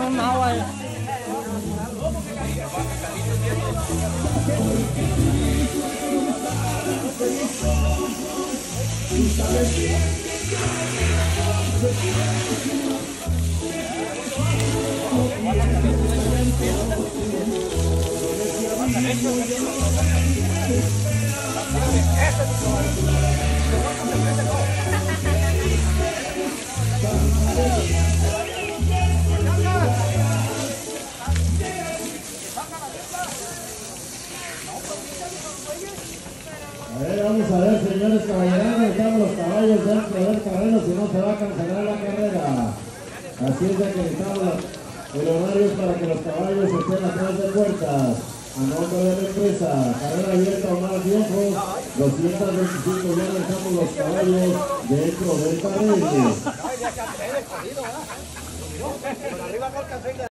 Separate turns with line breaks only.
un agua.
Vamos a ver, señores caballeros, dejamos los caballos dentro del terreno, si no se va a cancelar la carrera. Así es de que necesitamos el horario para que los caballos estén atrás de puertas. A nombre de la empresa, carrera abierta o más viejos, 225 ya dejamos los caballos dentro del terreno.